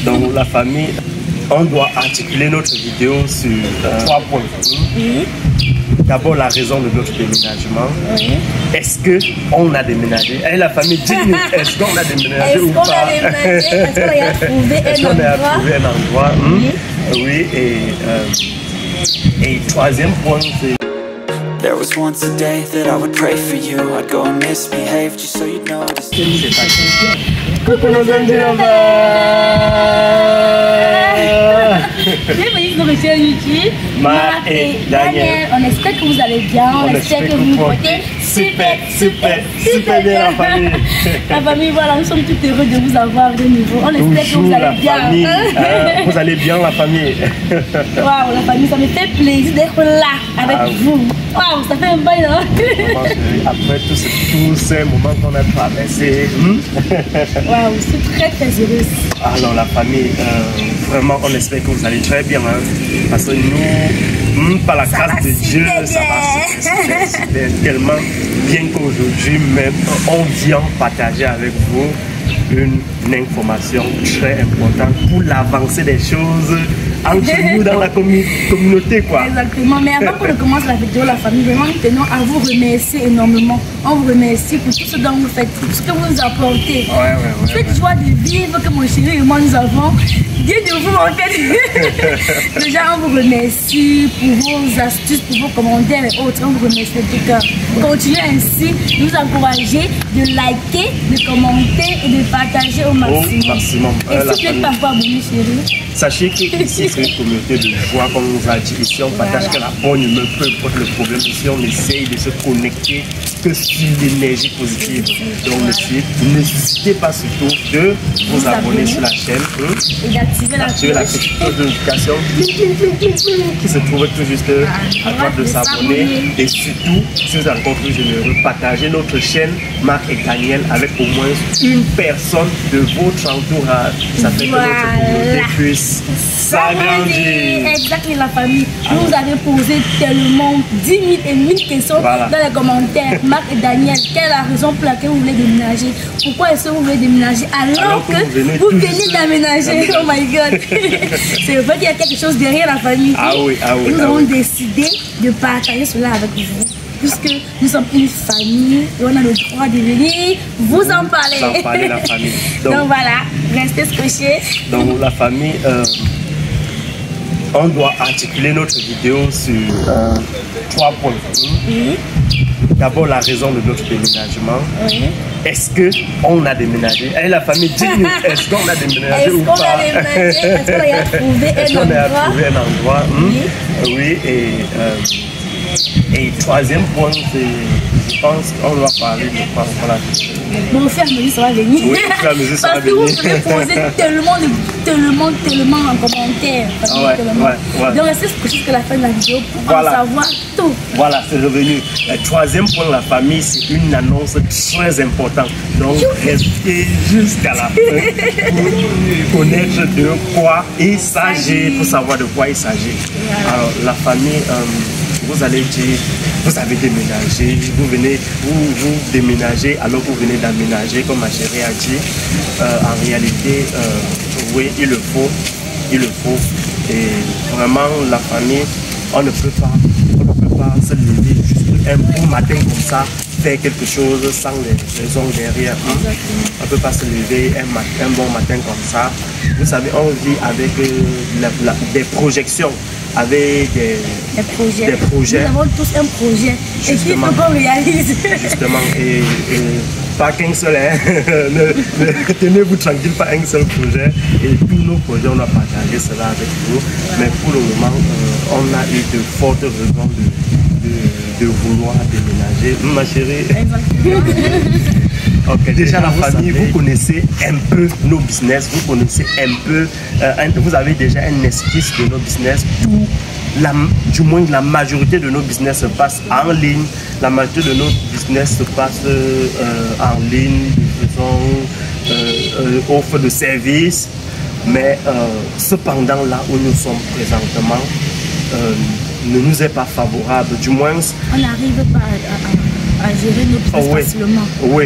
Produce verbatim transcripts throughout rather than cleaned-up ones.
Donc la famille, on doit articuler notre vidéo sur euh, trois points. Oui. D'abord la raison de notre déménagement. Oui. Est-ce qu'on a déménagé? Et la famille, dites-nous, est-ce qu'on a déménagé ou pas? Est-ce qu'on a trouvé Est-ce qu'on a trouvé un endroit? Oui. Oui, et, euh, et troisième point, c'est... There was once a day that I would pray for you. I'd go and misbehave just so you'd notice. Coucou nos Indiens. Bienvenue sur notre chaîne YouTube, Marc et Daniel. On espère que vous allez bien, on, on espère que vous vous portez super, super, super bien la famille. La famille, voilà, nous sommes tout heureux de vous avoir de nouveau. On espère que vous allez bien. Famille, euh, vous allez bien la famille. Waouh, la famille, ça me fait plaisir d'être là avec ah, vous. Waouh, ça fait un bail là. Après tous ces, tous ces moments qu'on a traversés. Hmm? Waouh, je suis très très heureuse. Alors la famille, euh, vraiment on espère que vous allez très bien, hein, parce que nous, par la ça grâce de Dieu, ça va super, super, tellement bien qu'aujourd'hui même on vient partager avec vous une, une information très importante pour l'avancée des choses entre nous dans la commu communauté quoi. Exactement, mais avant qu'on ne commence la vidéo, la famille, vraiment nous tenons à vous remercier énormément. On vous remercie pour tout ce dont vous faites, pour tout ce que vous nous apportez. Ouais, ouais, ouais, cette ouais. joie de vivre que mon chéri et moi nous avons, Dieu de vous en fait. Déjà on vous remercie pour vos astuces, pour vos commentaires et autres. On vous remercie de tout cœur. Continuez ainsi, de nous encourager, de liker, de commenter et de partager au maximum. Au maximum. Et euh, s'il vous plaît, parfois abonnez chérie. Sachez que ici c'est une communauté de joie comme on nous a dit. Ici on partage voilà. que la bonne humeur, peu importe le problème. Ici on essaye de se connecter que sur l'énergie positive. Donc voilà. N'hésitez pas surtout de vous, vous abonner, abonner sur la chaîne hein, et d'activer la, la petite cloche de notification qui se trouve tout juste à droite de s'abonner. Et surtout, si vous êtes encore plus généreux, partagez notre chaîne Marc et Daniel avec au moins une personne de votre entourage. Ça fait voilà. que notre communauté puisse s'agrandir. Exactement la famille. Vous nous avez posé tellement dix mille et mille questions voilà. dans les commentaires. Marc et Daniel, quelle est la raison pour laquelle vous voulez déménager? Pourquoi est-ce que vous voulez déménager alors, alors que, que vous venez, vous venez d'aménager? Oh my god. C'est vrai qu'il y a quelque chose derrière la famille. Ah oui, ah oui. Nous ah avons oui. décidé de partager cela avec vous. Puisque nous sommes une famille et on a le droit de venir vous en parler. Vous en parler la famille. Donc, Donc voilà, restez scotchés. Donc la famille, euh, on doit articuler notre vidéo sur euh, trois points. Oui. D'abord la raison de notre déménagement. Oui. Est-ce qu'on a déménagé? Et la famille, dites-nous, est-ce qu'on a déménagé ou pas? Est-ce qu'on a déménagé? Est-ce qu'on a trouvé un Est-ce qu'on a trouvé un endroit? Oui. Hmm? Oui, et... Euh, Et troisième point, c'est, je pense qu'on doit parler de quoi? Voilà. Bon, au fur et à mesure, ça va venir. Oui, au fur et à mesure, ça va venir. Parce que vous pouvez poser tellement, de, tellement, tellement en commentaire. Ah ouais, ouais, ouais. Donc, restez jusqu'à la fin de la vidéo pour voilà. en savoir tout. Voilà, c'est revenu. Le troisième point, la famille, c'est une annonce très importante. Donc, restez jusqu'à la fin pour connaître de quoi il s'agit, pour savoir de quoi il s'agit. Voilà. Alors, la famille... Euh, vous allez dire, vous avez déménagé, vous venez, vous, vous déménagez alors que vous venez d'aménager, comme ma chérie a dit. Euh, en réalité, euh, oui, il le faut, il le faut. Et vraiment, la famille, on ne peut pas, on ne peut pas se lever juste un bon matin comme ça, faire quelque chose sans les raisons derrière. Hein? On ne peut pas se lever un, matin, un bon matin comme ça. Vous savez, on vit avec euh, la, la, des projections. Avec des, des, projets. des projets. Nous avons tous un projet et qu'il faut qu'on réalise. Justement, et, et pas qu'un seul, hein. ne, ne tenez-vous tranquille, pas un seul projet. Et tous nos projets, on a partagé cela avec vous. Ouais. Mais pour le moment, euh, on a eu de fortes raisons de, de, de vouloir déménager. Ma chérie. Exactement. Ok, déjà la famille, vous connaissez un peu nos business, vous connaissez un peu, euh, un, vous avez déjà un esquisse de nos business. Tout, la, du moins la majorité de nos business se passe en ligne, la majorité de nos business se passe euh, en ligne, de façon euh, euh, offre de services, mais euh, cependant là où nous sommes présentement euh, ne nous est pas favorable, du moins. On n'arrive pas à, à, à gérer nos business oh, oui. facilement. Oui.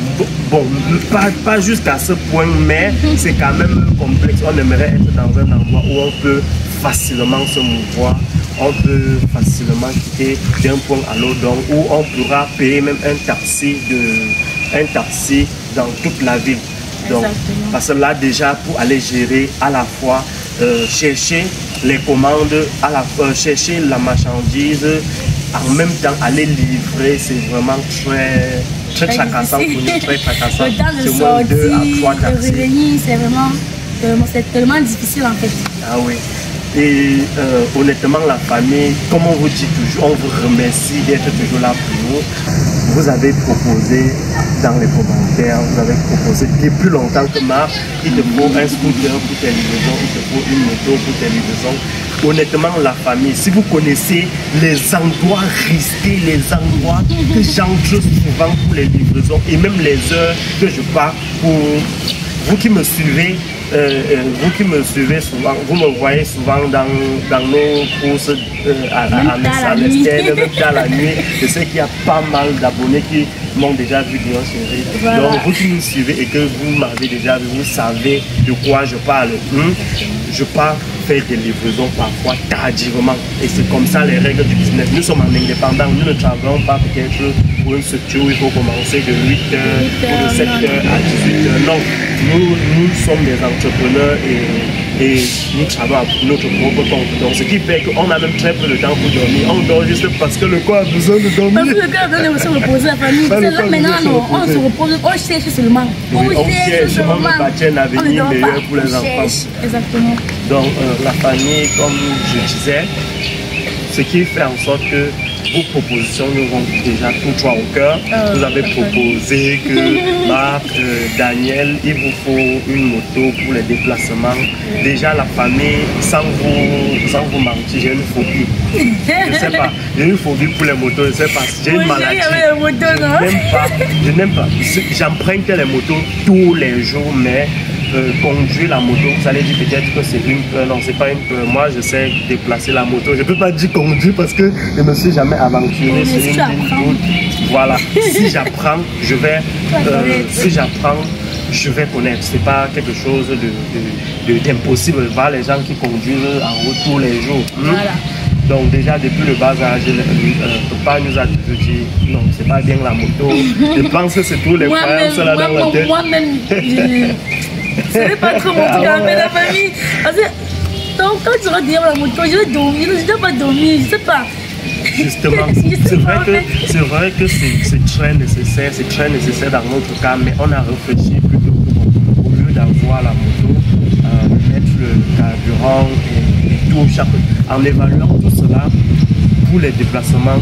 Bon, pas, pas jusqu'à ce point, mais c'est quand même complexe. On aimerait être dans un endroit où on peut facilement se mouvoir, on peut facilement quitter d'un point à l'autre, donc où on pourra payer même un taxi, de, un taxi dans toute la ville. Donc, parce que là déjà, pour aller gérer à la fois, euh, chercher les commandes, à la fois, chercher la marchandise, en même temps aller livrer, c'est vraiment très... Très tracassant pour nous, très tracassant. Le temps de sortir, de revenir, c'est vraiment, c'est tellement difficile en fait. Ah oui. Et euh, honnêtement, la famille, comme on vous dit toujours, on vous remercie d'être toujours là pour nous. Vous avez proposé dans les commentaires, vous avez proposé depuis longtemps que Marc, il te faut un scooter pour tes livraisons, il te faut une moto pour tes livraisons. Honnêtement, la famille, si vous connaissez les endroits risqués, les endroits que j'entre souvent pour les livraisons et même les heures que je pars pour vous qui me suivez, euh, euh, vous qui me suivez souvent, vous me voyez souvent dans, dans nos courses euh, à, à, à, à l'esquelle, même dans la nuit. Je sais qu'il y a pas mal d'abonnés qui m'ont déjà vu Dion Chéri. Voilà. Donc vous qui me suivez et que vous m'avez déjà vu, vous savez de quoi je parle. Hum? Je pars faire des livraisons parfois tardivement. Et c'est comme ça les règles du business. Nous sommes en indépendant, nous ne travaillons pas peut-être pour une structure où il faut commencer de huit heures ou de sept heures à dix-huit heures. Non, nous, nous sommes des entrepreneurs et, et nous travaillons pour notre propre compte. Donc ce qui fait qu'on a même très peu de temps pour dormir. On dort juste parce que le corps a besoin de dormir. Parce que le corps a besoin de se reposer, la famille. Là maintenant, non, on se repose, on cherche seulement. Oui, on, on cherche seulement. On bâtit un avenir meilleur pour les enfants. Exactement. Donc euh, la famille, comme je disais, ce qui fait en sorte que vos propositions nous vont déjà tous trois au cœur. Euh, vous avez proposé que Marc, euh, Daniel, il vous faut une moto pour les déplacements. Déjà la famille, sans vous, sans vous mentir, j'ai une phobie. Je ne sais pas, j'ai une phobie pour les motos, je ne sais pas, j'ai une maladie. Je n'aime pas, je n'aime pas. J'emprunte les motos tous les jours, mais Euh, conduire la moto, vous allez dire peut-être que c'est une peur. Non, c'est pas une peur. Moi, je sais déplacer la moto. Je peux pas dire conduire parce que je ne me suis jamais aventuré sur une route. Voilà. Si j'apprends, je vais. Euh, si j'apprends, je vais connaître. C'est pas quelque chose de d'impossible. De, de, voir les gens qui conduisent en route tous les jours. Hmm? Voilà. Donc déjà depuis le bas âge, euh, papa nous a dit non, c'est pas bien la moto. Je pense que c'est tous les frères cela dans la tête. Moi-même, je ne sais pas trop mon truc avec la famille. Parce que donc, quand tu vas dire la moto, je vais dormir, je ne dois pas dormir, je ne sais pas. Justement, c'est vrai que c'est vrai que c'est très nécessaire, c'est très nécessaire dans notre cas, mais on a réfléchi plutôt que au lieu d'avoir la moto, euh, mettre le carburant et, et tout chaque, en évaluant tout cela pour les déplacements.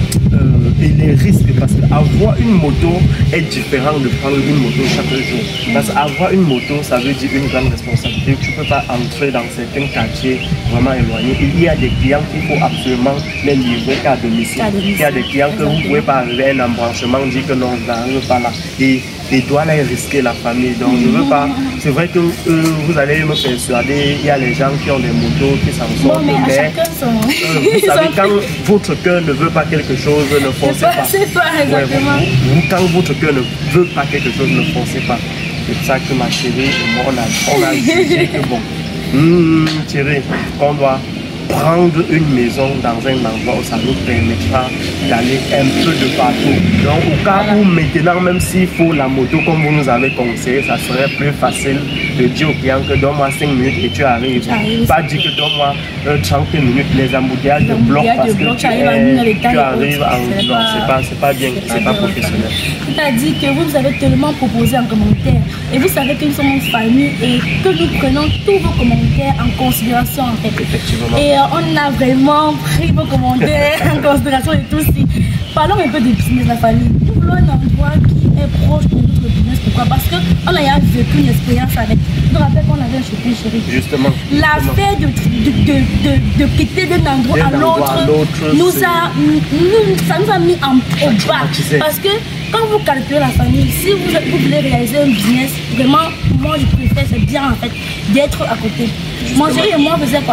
Euh, et les risques, parce qu'avoir une moto est différent de prendre une moto chaque jour. Parce qu'avoir une moto, ça veut dire une grande responsabilité. Tu ne peux pas entrer dans certains quartiers vraiment éloignés. Il y a des clients qu'il faut absolument les livrer qu'à domicile. Il y a des clients que vous ne pouvez pas arriver à un embranchement, dire que non, je n'arrive pas là. Et et doit aller risquer la famille. Donc je ne veux pas. C'est vrai que euh, vous allez me persuader, il y a les gens qui ont des motos qui s'en sortent. Bon, mais, mais à chacun son... euh, vous savez, quand votre cœur ne veut pas quelque chose, ne foncez pas. C'est pas exactement. Ouais, vous, vous, quand votre cœur ne veut pas quelque chose, ne foncez pas. C'est pour ça que ma chérie et moi, on a, on a jugé que bon, mmh, Thierry, on doit prendre une maison dans un endroit où ça nous permettra d'aller un peu de partout. Donc au cas où maintenant, même s'il faut la moto comme vous nous avez conseillé, ça serait plus facile de dire au client que donne-moi cinq minutes et tu arrives. arrives. Pas dire que donne-moi euh, trente minutes, les embouteillages de bloc parce que tu, tu arrives en... Non, c'est pas, pas bien, c'est pas professionnel. Tu as dit que vous nous avez tellement proposé en commentaire et vous savez que nous sommes une famille et que nous prenons tous vos commentaires en considération en fait. Effectivement. Et on a vraiment pris vos commentaires en considération et tout. Si. Parlons un peu de business, la famille. Nous voulons un endroit qui est proche de notre business. Pourquoi? Parce qu'on a vécu une expérience avec. Je me rappelle qu'on avait un shopping chéri. Justement. L'affaire de, de, de, de, de quitter d'un endroit à l'autre nous a, nous, ça nous a mis en, au bas. Parce que quand vous calculez la famille, si vous, vous voulez réaliser un business, vraiment, moi je préfère, c'est bien en fait, d'être à côté. Mon chéri et moi, on faisait quoi?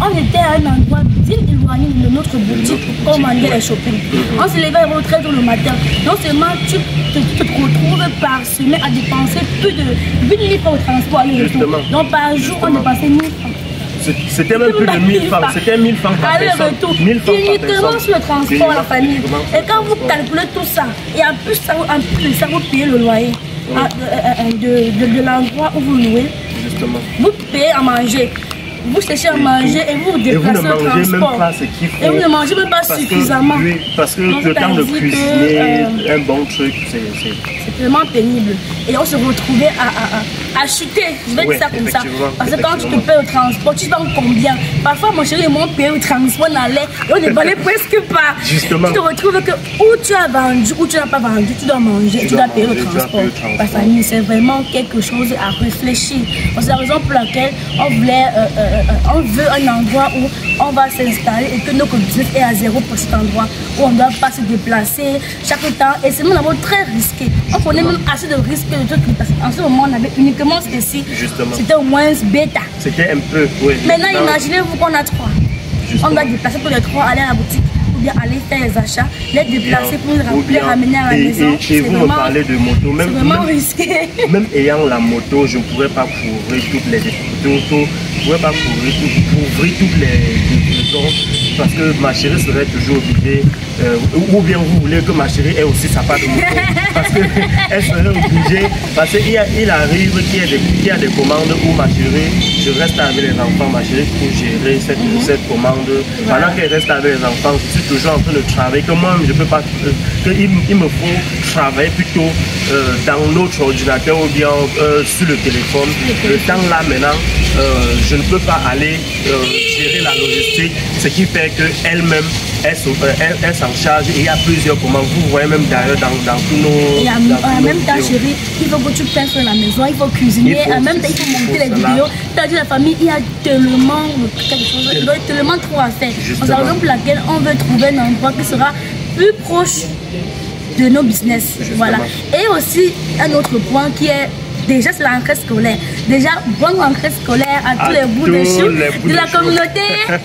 on était à un endroit bien éloigné de notre boutique pour commander les shopping. On se levait très tôt le matin. Non seulement tu te, tu te retrouves par semaine à dépenser plus de huit mille francs au transport aller-retour. Donc par jour, on dépensait mille francs. C'était même plus de mille francs, c'était mille francs par personne. Uniquement sur le transport, la famille. Et quand vous calculez tout ça, et en plus, ça, en plus de ça, vous payez le loyer ouais. de, de, de l'endroit où vous louez. Justement. Vous payez à manger. Vous cherchez à manger et vous vous déplacez au transport. Même pas ce qu'il faut. Et vous ne mangez même pas parce suffisamment. Que, oui, parce que donc, le temps de cuisiner que, euh, un bon truc, c'est vraiment pénible. Et on se retrouvait à, à, à, à chuter, je vais ouais, dire ça comme ça. Parce que quand tu te payes au transport, tu vends combien? Parfois, mon chéri et moi, on payait au transport, on allait et on ne valait presque pas. Justement. Tu te retrouves que où tu as vendu, où tu n'as pas vendu, tu dois manger, tu, tu dois, dois payer le transport. La famille, c'est vraiment quelque chose à réfléchir. C'est la raison pour laquelle on voulait. Euh, euh, on veut un endroit où on va s'installer et que notre business est à zéro pour cet endroit où on ne doit pas se déplacer chaque temps. Et c'est d'abord très risqué. On prenait même assez de risques de tout parce qu'en ce moment on avait uniquement ceci. C'était au moins bêta. C'était un peu, oui. Maintenant imaginez-vous qu'on a trois. Justement. On doit déplacer tous les trois, aller à la boutique. Bien aller faire les achats, les déplacer pour les ramener à la et, maison. Et, et vous me parlez de moto, même, vraiment même, risqué. Même ayant la moto, je ne pourrais pas couvrir toutes les tout, tout, je pourrais pas couvrir, tout, couvrir toutes les maisons parce que ma chérie serait toujours obligée, euh, ou bien vous voulez que ma chérie ait aussi sa part de moto, parce qu'elle serait obligée, parce qu'il il arrive qu'il y, qu y a des commandes où ma chérie, je reste avec les enfants, ma chérie pour gérer cette, mm -hmm. cette commande. Voilà. Pendant qu'elle reste avec les enfants, je suis toujours en train de travailler, que moi je peux pas, euh, que il, il me faut travailler plutôt euh, dans notre ordinateur ou bien euh, sur le téléphone. Le temps là maintenant, euh, je ne peux pas aller euh, gérer la logistique, ce qui fait qu'elle-même, elle, elle, elle s'en charge et il y a plusieurs commandes. Vous voyez même d'ailleurs dans, dans tous nos... Et en, dans en même temps, chérie, il faut que tu fasses sur la maison, il faut cuisiner, il faut, en même temps, il faut monter les vidéos. T'as dit la famille, il y a tellement quelque chose, il y a tellement trop à faire. C'est la raison pour laquelle on veut trouver un endroit qui sera plus proche de nos business. Justement. Voilà. Et aussi, un autre point qui est déjà c'est la rentrée scolaire. Déjà, bonne rentrée scolaire à, à tous les bouts de chou de la communauté.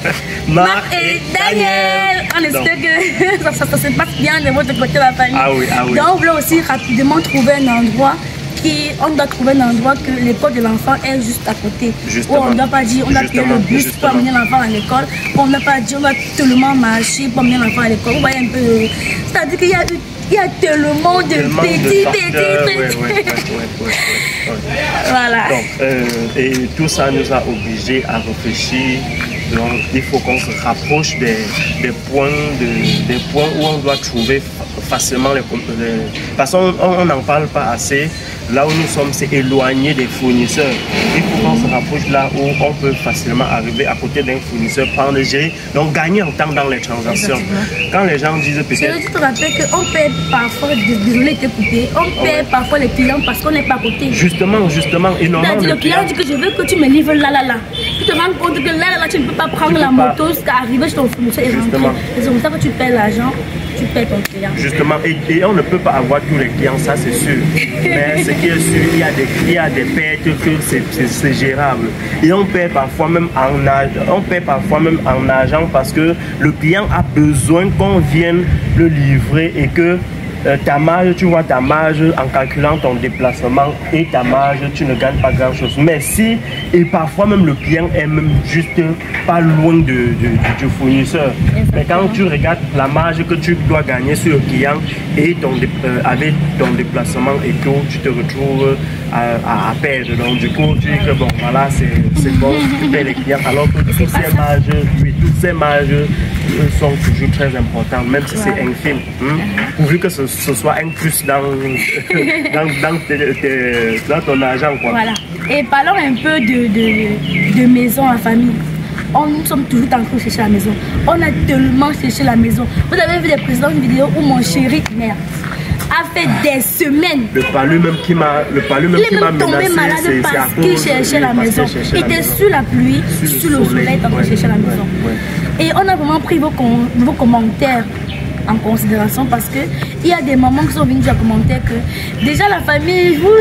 Marc et Daniel. On espère que ça, ça, ça se passe bien de votre côté, la famille. Ah oui, ah oui. Donc, on voulait aussi rapidement trouver un endroit qui, on doit trouver un endroit que l'école de l'enfant est juste à côté. Justement. Où on ne doit pas dire, on doit payer le bus justement. Pour amener l'enfant à l'école. On ne doit pas dire, on doit tellement marcher pour amener l'enfant à l'école. Vous voyez un peu. C'est-à-dire qu'il y a eu Il y a tellement de tellement petits, de petits, petits. Ouais, ouais, ouais, ouais, ouais, ouais. Voilà. Donc, euh, et tout ça nous a obligés à réfléchir. Donc, il faut qu'on se rapproche des, des, points de, des points où on doit trouver facilement les... les parce qu'on n'en parle pas assez. Là où nous sommes, c'est éloigné des fournisseurs. Il faut qu'on se rapproche là où on peut facilement arriver à côté d'un fournisseur, prendre, gérer, donc gagner en temps dans les transactions. Exactement. Quand les gens disent peut-être... Je te rappelle qu'on paie parfois, désolé de te couper, on paie ouais. parfois les clients parce qu'on n'est pas à côté. Justement, justement. Et normalement, le, le client dit que je veux que tu me livres là, là, là. Tu te rends compte que là, là, tu ne peux pas prendre la moto jusqu'à arriver chez ton fournisseur et rentrer. C'est comme ça que tu paies l'argent. Tu paies ton client. Justement, et, et on ne peut pas avoir tous les clients, ça c'est sûr. Mais ce qui est sûr, il y a des, il y a des pertes que c'est gérable. Et on paie parfois même en on paie parfois même en argent parce que le client a besoin qu'on vienne le livrer et que euh, ta marge, tu vois ta marge en calculant ton déplacement et ta marge, tu ne gagnes pas grand chose. Mais si, et parfois même le client est même juste pas loin de, de, du fournisseur. Exactement. Mais quand tu regardes la marge que tu dois gagner sur le client et ton, euh, avec ton déplacement et tout, tu te retrouves à, à, à perdre. Donc du coup, tu dis que bon, voilà, c'est bon, tu payes les clients. Alors que toutes ces marges, oui, toutes ces marges sont toujours très importantes, même si c'est infime. Hein? Pourvu que ce, ce soit un plus dans, dans, dans, tes, tes, dans ton argent. Quoi. Voilà. Et parlons un peu de, de, de maison à famille. On, nous sommes toujours en train de chercher la maison. On a tellement cherché la maison. Vous avez vu des précédentes vidéos où mon chéri, merde, a fait des semaines. Le palu même qui m'a le palu même qui m'a menacé. Il est tombé malade parce qu'il cherchait la maison. Il était sous la pluie, sur le soleil, en train de chercher la maison. Et on a vraiment pris vos, vos commentaires en considération parce que il y a des mamans qui sont venues dire en commentaire que déjà la famille, vous,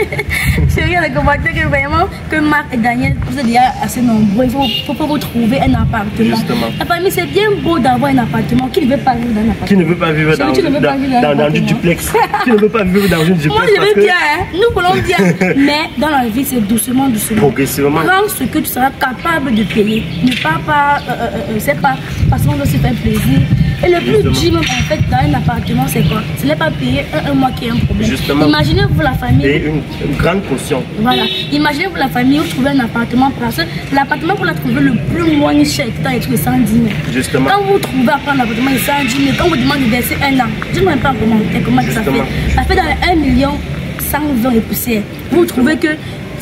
chérie, dans les commentaires que vraiment que Marc et Daniel, vous êtes déjà assez nombreux, il faut, faut, faut vous trouver un appartement. Justement. La famille, c'est bien beau d'avoir un appartement. Qui ne veut pas vivre dans un appartement? Qui ne veut pas vivre dans, Qui ne veut pas vivre dans, dans, dans, dans du duplex? Qui ne veut pas vivre dans une duplex? Moi, je veux que... bien, hein? Nous voulons bien. Mais dans la vie, c'est doucement, doucement. Progressivement. Prends ce que tu seras capable de payer. Ne pas, pas euh, euh, c'est pas parce qu'on doit se faire plaisir. Et le plus dur, en fait, dans un appartement, c'est quoi? Ce n'est pas payer un, un mois qui est un problème. Justement. Imaginez-vous la famille. Et une, une grande caution. Voilà. Imaginez-vous la famille où vous trouvez un appartement. Parce que l'appartement, pour la trouver le plus moins cher, c'est un truc de cent dix mille. Justement. Quand vous trouvez après un appartement de cent dix mille, quand vous demandez de verser un an, dis-moi pas comment, comment ça fait. Ça fait dans un million cent vingt et poussières. Vous trouvez que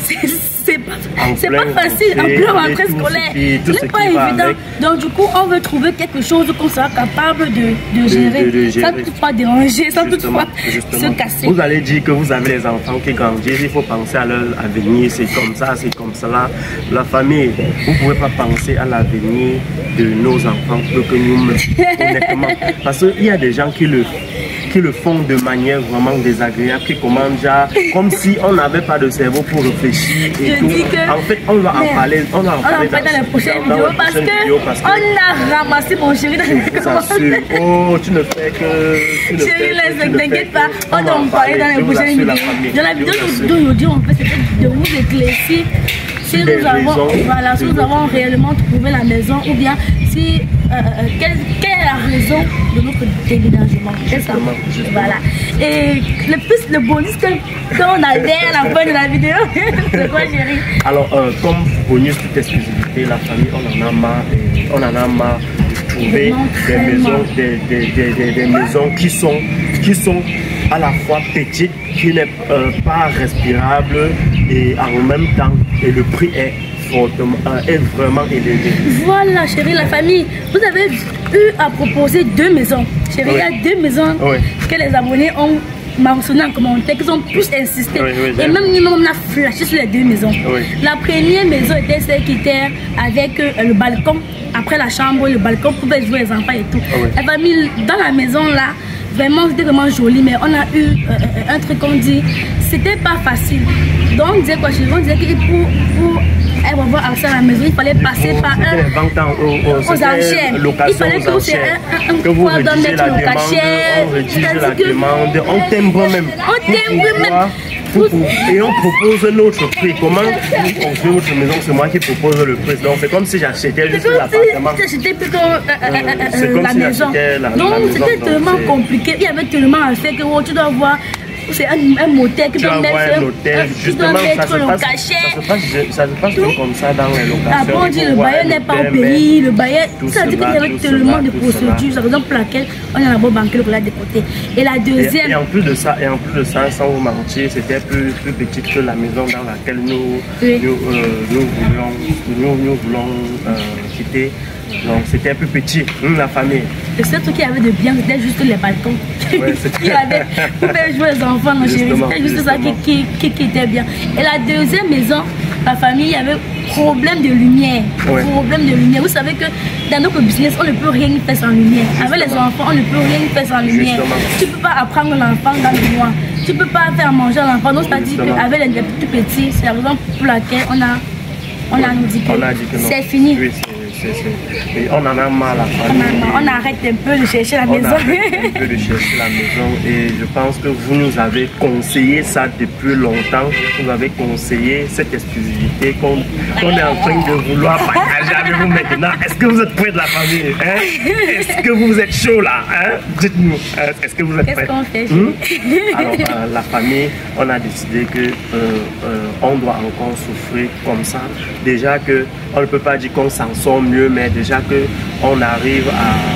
c'est pas, c'est pas facile en plein rentrée scolaire. Ce n'est pas évident. Avec. Donc, du coup, on veut trouver quelque chose qu'on sera capable de, de, gérer, de, de, de gérer sans toutefois déranger, sans toutefois se casser. Vous allez dire que vous avez les enfants qui grandissent, il faut penser à leur avenir, c'est comme ça, c'est comme cela. La famille, vous ne pouvez pas penser à l'avenir de nos enfants peu que nous, honnêtement. Parce qu'il y a des gens qui le qui le font de manière vraiment désagréable, qui commandent genre, comme si on n'avait pas de cerveau pour réfléchir et je tout. Dis que en fait, on va en parler, on va en on parler dans, dans, les prochaines vidéos parce, vidéo parce que on a ramassé mon chéri dans les commentaires. Oh, tu ne fais que... Tu ne chéri, ne t'inquiète pas, on va en parler dans les prochaines vidéos. Dans la vidéo d'aujourd'hui, on fait de vous éclaircir si nous avons, voilà, si nous avons réellement trouvé la maison ou bien si euh, quelle, quelle est la raison de notre déménagement. Justement, justement. Voilà. Et le plus le bonus que quand on a l'air à la fin de la vidéo, c'est quoi, chérie? Alors, euh, comme bonus toute exclusivité, la famille, on en a marre, et on en a marre de trouver des maisons, des, des, des, des, des maisons qui sont, qui sont à la fois petites, qui n'est euh, pas respirable et en même temps, et le prix est fortement, euh, est vraiment élevé. Voilà, chérie, la famille, vous avez eu à proposer deux maisons. Chérie, oui. Il y a deux maisons oui. que les abonnés ont mentionné en commentaire, qu'ils ont plus insisté. Oui, oui, et même nous, on a flashé sur les deux maisons. Oui. La première maison était celle qui était avec euh, le balcon. Après la chambre, le balcon pouvait jouer les enfants et tout. Oui. La famille, dans la maison là, vraiment, c'était vraiment joli, mais on a eu euh, un truc qu'on dit, c'était pas facile. Donc, on disait quoi, chérie? On disait que pour, pour elle va voir accès à la maison, il fallait passer par un aux, aux, aux enchères. Il fallait que c'est un, un, un que vous rédigez la demande, on rédige la demande, on timbre même. On timbre même. Pour, pour, et on propose l'autre prix. Comment on fait votre maison? C'est moi qui propose le prix. Donc c'est comme si j'achetais juste l'appartement. C'était plutôt euh, euh, euh, la si maison. La, donc c'était tellement compliqué. Il y avait tellement à faire que oh, tu dois voir. C'est un, un motel qui doit mettre, un hôtel, justement, mettre ça le passe, cachet. Ça se passe, ça se passe comme ça dans les locations. Après on dit le bailleur n'est pas au pays, le bailleur, ça dit qu'il y avait tellement de procédures, c'est la raison pour laquelle on a d'abord banqué le collège de côté. Et la deuxième... Et, et en plus de ça, et en plus de ça, sans vous mentir, c'était plus, plus petite que la maison dans laquelle nous, oui. nous, euh, nous voulons, nous, nous voulons euh, quitter. Donc c'était un peu petit, hum, la famille. Le seul truc qu'il y avait de bien, c'était juste les balcons. Ouais, il y avait pour faire jouer les enfants, mon chéri. C'était juste justement. ça qui, qui, qui était bien. Et la deuxième maison, la famille, il y avait problème de lumière. Ouais. Problème de lumière. Vous savez que dans notre business, on ne peut rien faire sans lumière. Justement. Avec les enfants, on ne peut rien faire sans lumière. Justement. Tu ne peux pas apprendre l'enfant dans le noir. Tu ne peux pas faire manger l'enfant. Donc c'est-à-dire qu'avec les tout petits, c'est la raison pour laquelle on a, on ouais. a nous dit que, que c'est fini. Oui, C est, c est, et on en a marre la famille. On, a, on arrête un peu de chercher la on maison. Arrête un peu de chercher la maison et je pense que vous nous avez conseillé ça depuis longtemps. Vous avez conseillé cette exclusivité qu'on qu est en train de vouloir partager avec vous maintenant. Est-ce que vous êtes prêts de la famille, hein? Est-ce que vous êtes chaud là, hein? Dites-nous, est-ce que vous êtes prêts? Qu'est-ce qu'on fait? Hum? Alors, euh, la famille, on a décidé que euh, euh, on doit encore souffrir comme ça. Déjà que on ne peut pas dire qu'on s'en sort mieux, mais déjà que on arrive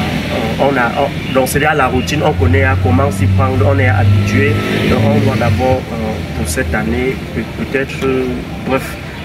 à, on a, on, donc c'est à la routine, on connaît à comment s'y prendre, on est habitué. Donc on doit d'abord euh, pour cette année peut-être, euh, bref,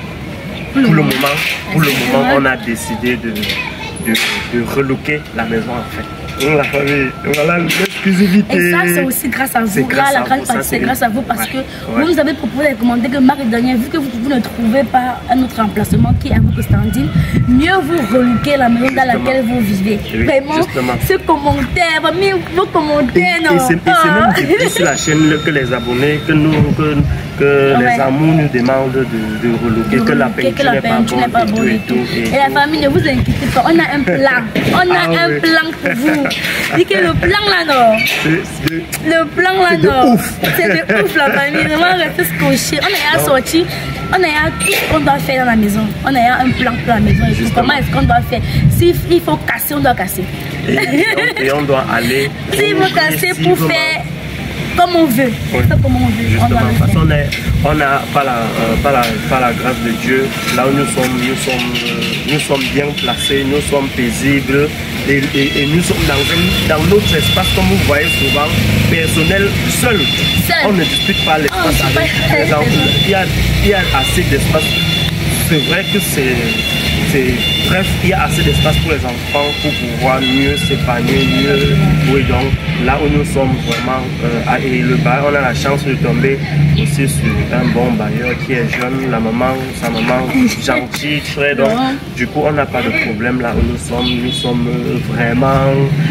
pour le moment, pour le moment, on a décidé de, de, de relooker la maison en fait. La famille, voilà l'exclusivité. Et ça, c'est aussi grâce à vous. Là, la grande partie, c'est grâce à vous parce que vous nous avez proposé de commander que Marc et Daniel, vu que vous, vous ne trouvez pas un autre emplacement qui est à vous que Standine, mieux vous relooker la maison dans laquelle vous vivez. Vraiment, ce commentaire, vos commentaires, non. Et c'est même depuis sur la chaîne que les abonnés, que nous, que, que ouais. les amours nous demandent de, de relooker, que la peinture n'est pas bonne et tout. Et, et, et la famille, ne vous inquiétez pas, on a un plan. On a ah, un oui. plan pour vous. Dis que le plan là, non. Le plan là, non. C'est de ouf, la famille. Vraiment, restez scotché. On est à sortir. On a tout ce qu'on doit faire dans la maison. On a un plan pour la maison. Et puis, comment est-ce qu'on doit faire? S'il faut casser, on doit casser. Et, et, on, et on doit aller. S'il faut casser pour faire comme on veut. Oui. Comme on veut. Justement, on parce qu'on est, on a par la, euh, par, la, par la grâce de Dieu, là où nous sommes, nous sommes, euh, nous sommes bien placés, nous sommes paisibles et, et, et nous sommes dans, un, dans notre espace, comme vous voyez souvent, personnel seul. seul. On ne dispute pas l'espace oh, avec les enfants. Il y a, il y a assez d'espace. C'est vrai que c'est... Bref, il y a assez d'espace pour les enfants pour pouvoir mieux s'épanouir, mieux. Oui, donc là où nous sommes vraiment, euh, et le bailleur, on a la chance de tomber aussi sur un bon bailleur qui est jeune, la maman, sa maman gentille, très donc. Du coup, on n'a pas de problème là où nous sommes. Nous sommes vraiment,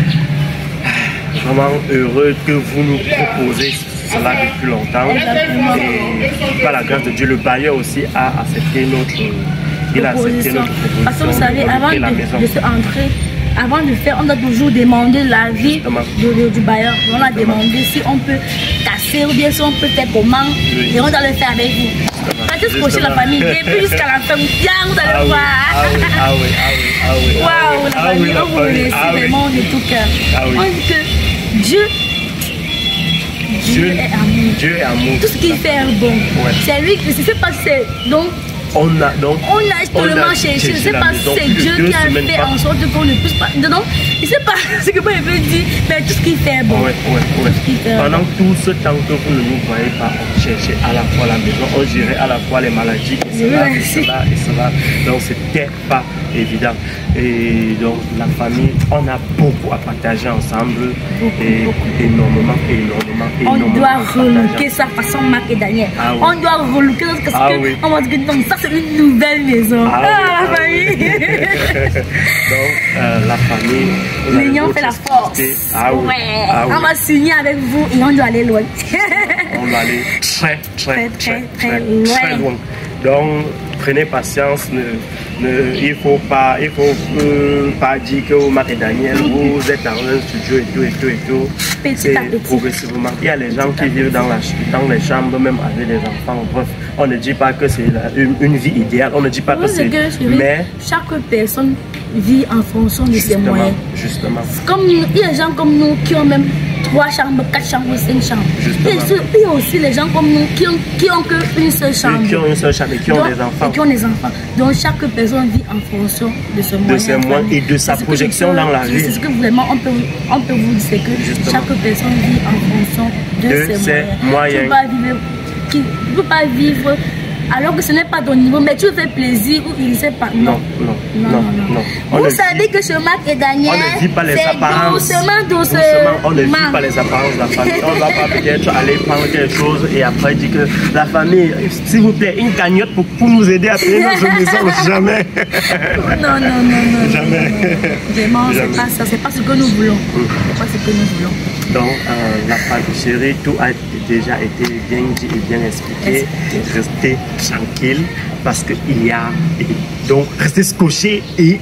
vraiment heureux que vous nous proposez cela depuis longtemps. Et par la grâce de Dieu, le bailleur aussi a accepté notre. Il a accepté notre proposition. Parce que vous savez, avant de, de se entrer, avant de faire, on doit toujours demander l'avis de, du bailleur. On a demandé si on peut casser ou bien si on peut faire comment. Oui. Et on doit le faire avec vous. Quand tu coaches la famille, depuis jusqu'à la fin, bien, vous allez ah voir. Oui, ah oui, ah oui, ah oui. Waouh, la famille, on vous remercie ah vraiment de tout cœur. Ah oui. On dit que Dieu. Dieu, Dieu est amour. Dieu est amour. Tout ce qu'il fait est bon. Ouais. C'est lui qui ne sait pas si c'est donc. On a donc. On a tellement cherché. Je ne sais pas si c'est Dieu qui a fait pas. en sorte qu'on ne puisse pas. Non, il ne sait pas ce que moi je veux dire, mais tout ce qu'il fait est bon. Ouais, ouais, ouais. Pendant tout ce temps que vous ne nous voyez pas, on cherchait à la fois la maison, on gérait à la fois les maladies, et cela, et cela, et cela. Donc c'était pas évident. Et donc la famille, on a beaucoup à partager ensemble. Beaucoup, et beaucoup. énormément, énormément, énormément. On doit relooker ça façon Marc et Daniel. Ah, oui. On doit relooker ça parce ah, que oui. on va dire donc ça c'est une nouvelle maison. Ah, ah oui. la famille. Donc euh, la famille. L'union fait la force. Ah, oui. Ouais. Ah, oui. On va signer avec vous et on doit aller loin. On doit aller très très très très, très, très, loin. très loin. Donc prenez patience. Ne, Ne, il ne faut pas, il faut euh, pas dire que vous, Marc et Daniel, vous êtes dans un studio et tout et tout et tout. Petit à petit. Progressivement. Il y a les gens qui vivent dans, la, dans les chambres, même avec des enfants. Bref, on ne dit pas que c'est une, une vie idéale. On ne dit pas oui, que c'est. Mais chaque personne vit en fonction de ses moyens. Justement. Comme il y a des gens comme nous qui ont même trois chambres, quatre chambres, cinq chambres. Il y a aussi les gens comme nous qui ont, qui ont que une seule chambre. Et qui ont une seule chambre et qui ont Donc, des enfants. Et qui ont des enfants. Donc chaque personne vit en fonction de ce moyen. De ses moyens et de sa projection peux, dans la vie. C'est ce que vraiment on peut, on peut vous dire, c'est que Justement. chaque personne vit en fonction de, de ses, ses moyens. moyens. Tu ne peux pas vivre alors que ce n'est pas ton niveau, mais tu fais plaisir ou il ne sait pas. Non, non, non, non. non, non. Vous savez dit, que chez Marc et Daniel, on ne dit pas les apparences. Doucement, doucement, doucement, on ne dit pas les apparences de la famille. On ne va pas peut-être aller prendre quelque chose et après dire que la famille, s'il vous plaît, une cagnotte pour, pour nous aider à payer notre maison. Jamais. Non, non, non, non. Jamais. Vraiment, c'est pas ça. C'est pas ce que nous voulons. C'est pas ce que nous voulons. Donc, euh, la pâtisserie, tout a déjà été bien dit et bien expliqué. Restez tranquille parce qu'il y a. Et donc, restez scotché et.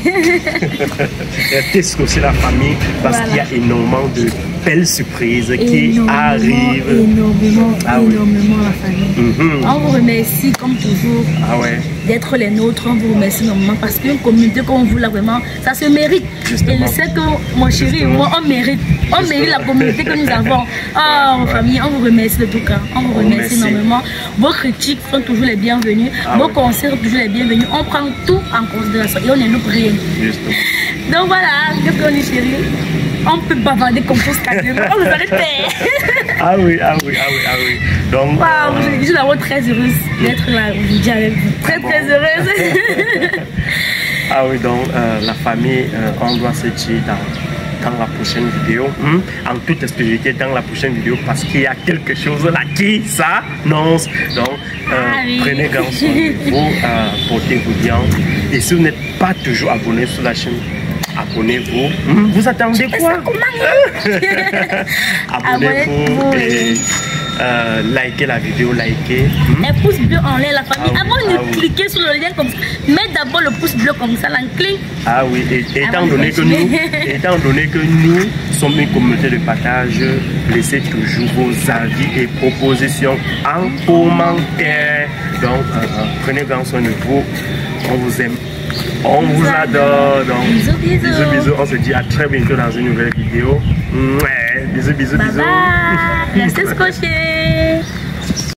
Restez scotché la famille parce voilà. qu'il y a énormément de belles surprises qui arrivent. Énormément, ah, énormément oui. la famille. Mm-hmm. On vous remercie comme toujours ah, ouais. d'être les nôtres. On vous remercie énormément parce qu'une communauté comme vous là, vraiment, ça se mérite. Justement. Et je sais que mon chéri et moi, on mérite. On Justement. mérite la communauté que nous avons. Oh, ouais. famille, on vous remercie de tout cœur. On vous on remercie merci. énormément. Vos critiques sont toujours les bienvenues. Ah, Vos ouais. conseils sont toujours les bienvenus. On prend tout en considération et on ne loupe rien. Justement. Donc voilà, qu'est-ce qu'on dit, chérie? On peut bavarder comme ça, on nous arrête. Ah oui, ah oui, ah oui, ah oui. Donc, wow, euh... je suis vraiment très heureuse d'être là aujourd'hui avec vous. Très, bon. très heureuse. Ah oui, donc euh, la famille, euh, on doit se dire dans dans la prochaine vidéo. Hein? En toute exclusivité dans la prochaine vidéo parce qu'il y a quelque chose là qui s'annonce. Donc, euh, ah oui. Prenez grand soin de vous, euh, portez-vous bien. Et si vous n'êtes pas toujours abonné sur la chaîne, abonnez-vous. Hum, vous attendez quoi? Abonnez-vous et euh, likez la vidéo, likez. Hum. Un pouce bleu en l'air, la famille. Ah, Avant ah, de ah, cliquer oui. sur le lien comme ça, mettez d'abord le pouce bleu comme ça, l'enclic. Ah oui, et, étant, donné que nous, étant donné que nous sommes une communauté de partage, laissez toujours vos avis et propositions en commentaire. Donc, euh, euh, prenez grand soin de vous. On vous aime. On vous adore. Donc, bisous, bisous. Bisous, bisous. On se dit à très bientôt dans une nouvelle vidéo. Mouais. Bisous, bisous, bye bisous. Bye. Restez scotchés.